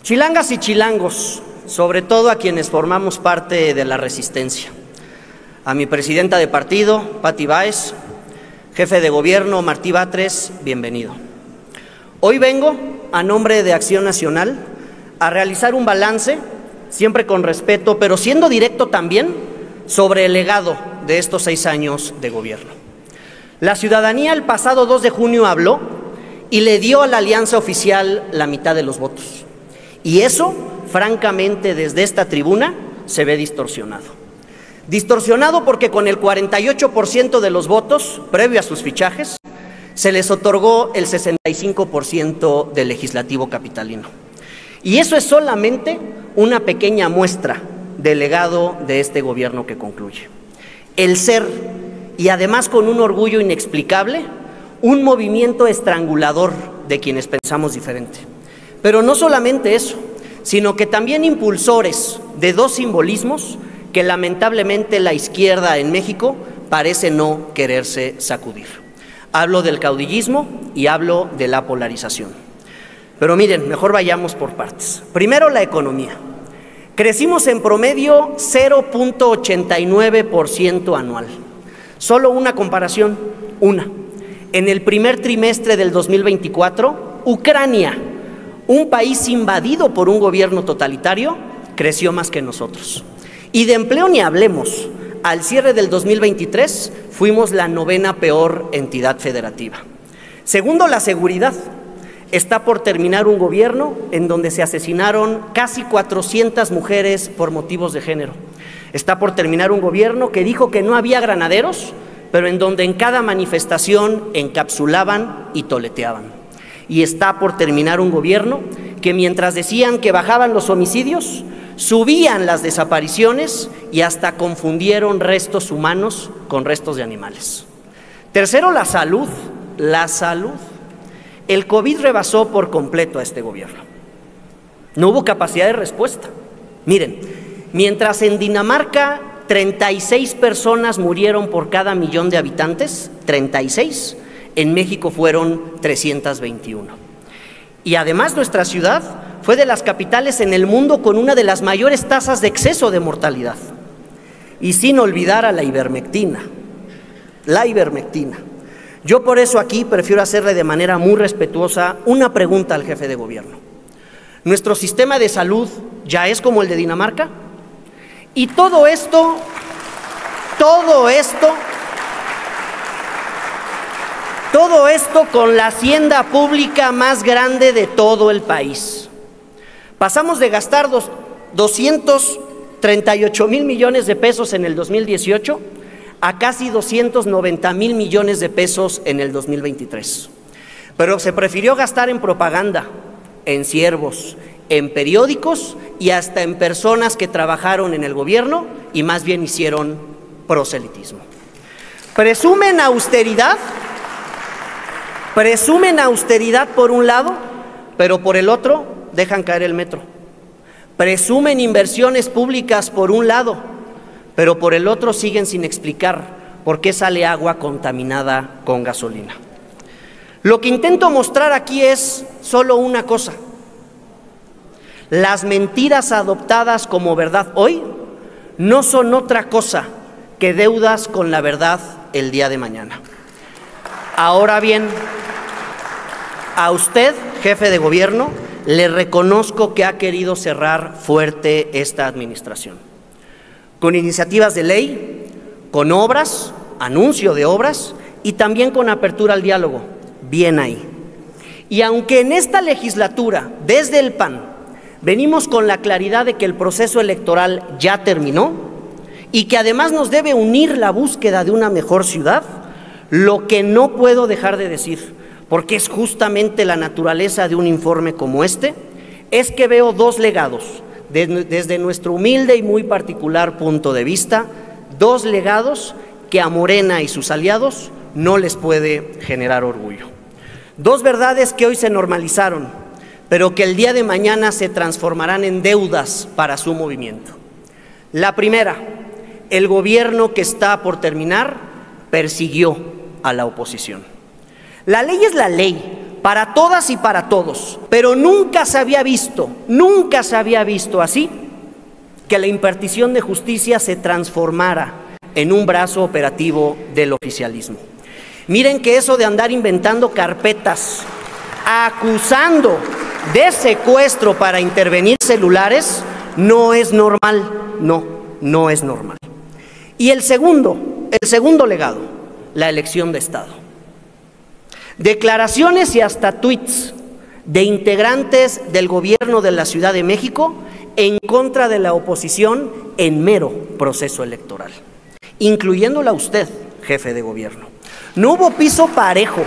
Chilangas y chilangos, sobre todo a quienes formamos parte de la resistencia. A mi presidenta de partido, Pati Báez, jefe de gobierno, Martí Batres, bienvenido. Hoy vengo, a nombre de Acción Nacional, a realizar un balance, siempre con respeto, pero siendo directo también, sobre el legado de estos 6 años de gobierno. La ciudadanía el pasado 2 de junio habló y le dio a la alianza oficial la mitad de los votos. Y eso, francamente, desde esta tribuna se ve distorsionado. Distorsionado porque con el 48% de los votos, previo a sus fichajes, se les otorgó el 65% del legislativo capitalino. Y eso es solamente una pequeña muestra del legado de este gobierno que concluye. El ser, y además con un orgullo inexplicable, un movimiento estrangulador de quienes pensamos diferente. Pero no solamente eso, sino que también impulsores de 2 simbolismos que lamentablemente la izquierda en México parece no quererse sacudir. Hablo del caudillismo y hablo de la polarización. Pero miren, mejor vayamos por partes. Primero, la economía. Crecimos en promedio 0.89% anual. Solo una comparación, una. En el primer trimestre del 2024, Ucrania, un país invadido por un gobierno totalitario, creció más que nosotros. Y de empleo ni hablemos. Al cierre del 2023 fuimos la 9ª peor entidad federativa. Segundo, la seguridad. Está por terminar un gobierno en donde se asesinaron casi 400 mujeres por motivos de género. Está por terminar un gobierno que dijo que no había granaderos, pero en donde en cada manifestación encapsulaban y toleteaban. Y está por terminar un gobierno que mientras decían que bajaban los homicidios, subían las desapariciones y hasta confundieron restos humanos con restos de animales. Tercero, la salud. La salud. El COVID rebasó por completo a este gobierno. No hubo capacidad de respuesta. Miren, mientras en Dinamarca 36 personas murieron por cada millón de habitantes, 36, en México fueron 321. Y además nuestra ciudad fue de las capitales en el mundo con una de las mayores tasas de exceso de mortalidad. Y sin olvidar a la ivermectina. La ivermectina. Yo por eso aquí prefiero hacerle de manera muy respetuosa una pregunta al jefe de gobierno. ¿Nuestro sistema de salud ya es como el de Dinamarca? Y todo esto con la hacienda pública más grande de todo el país. Pasamos de gastar 238,000 millones de pesos en el 2018 a casi 290,000 millones de pesos en el 2023. Pero se prefirió gastar en propaganda, en siervos, en periódicos y hasta en personas que trabajaron en el gobierno y más bien hicieron proselitismo. Presumen austeridad por un lado, pero por el otro dejan caer el metro. Presumen inversiones públicas por un lado, pero por el otro siguen sin explicar por qué sale agua contaminada con gasolina. Lo que intento mostrar aquí es solo una cosa. Las mentiras adoptadas como verdad hoy no son otra cosa que deudas con la verdad el día de mañana. Ahora bien, a usted, jefe de gobierno, le reconozco que ha querido cerrar fuerte esta administración. Con iniciativas de ley, con obras, anuncio de obras y también con apertura al diálogo. Bien ahí. Y aunque en esta legislatura, desde el PAN, venimos con la claridad de que el proceso electoral ya terminó y que además nos debe unir la búsqueda de una mejor ciudad, lo que no puedo dejar de decir, porque es justamente la naturaleza de un informe como este, es que veo 2 legados, desde nuestro humilde y muy particular punto de vista, 2 legados que a Morena y sus aliados no les puede generar orgullo. 2 verdades que hoy se normalizaron, pero que el día de mañana se transformarán en deudas para su movimiento. La primera, el gobierno que está por terminar persiguió a la oposición. La ley es la ley, para todas y para todos, pero nunca se había visto así que la impartición de justicia se transformara en un brazo operativo del oficialismo. Miren que eso de andar inventando carpetas, acusando de secuestro para intervenir celulares, no es normal, no es normal. Y el segundo legado, la elección de Estado. Declaraciones y hasta tweets de integrantes del gobierno de la Ciudad de México en contra de la oposición en mero proceso electoral, incluyéndola usted, jefe de gobierno. No hubo piso parejo,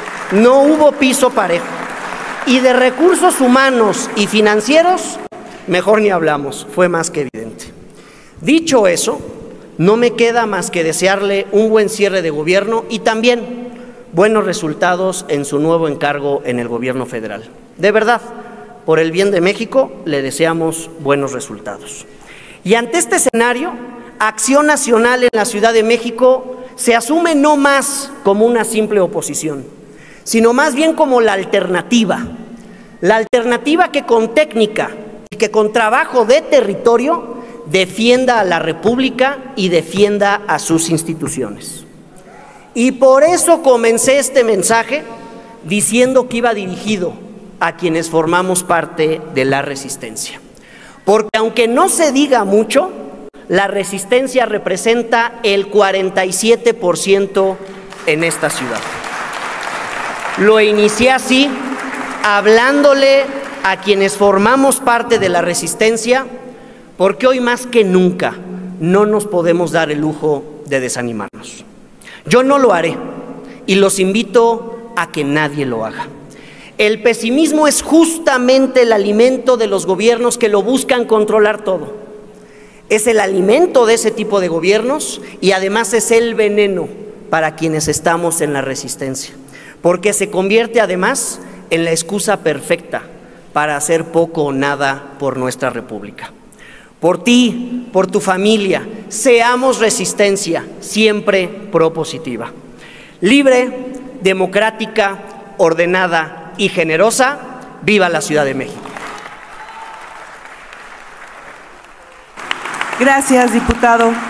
y de recursos humanos y financieros, mejor ni hablamos, fue más que evidente. Dicho eso, no me queda más que desearle un buen cierre de gobierno y también buenos resultados en su nuevo encargo en el gobierno federal. De verdad, por el bien de México, le deseamos buenos resultados. Y ante este escenario, Acción Nacional en la Ciudad de México se asume no más como una simple oposición, sino más bien como la alternativa que con técnica y que con trabajo de territorio defienda a la República y defienda a sus instituciones. Y por eso comencé este mensaje diciendo que iba dirigido a quienes formamos parte de la resistencia. Porque aunque no se diga mucho, la resistencia representa el 47% en esta ciudad. Lo inicié así, hablándole a quienes formamos parte de la resistencia, porque hoy más que nunca no nos podemos dar el lujo de desanimarnos. Yo no lo haré y los invito a que nadie lo haga. El pesimismo es justamente el alimento de los gobiernos que lo buscan controlar todo. Es el alimento de ese tipo de gobiernos y además es el veneno para quienes estamos en la resistencia, porque se convierte además en la excusa perfecta para hacer poco o nada por nuestra República. Por ti, por tu familia, seamos resistencia, siempre propositiva. Libre, democrática, ordenada y generosa, ¡viva la Ciudad de México! Gracias, diputado.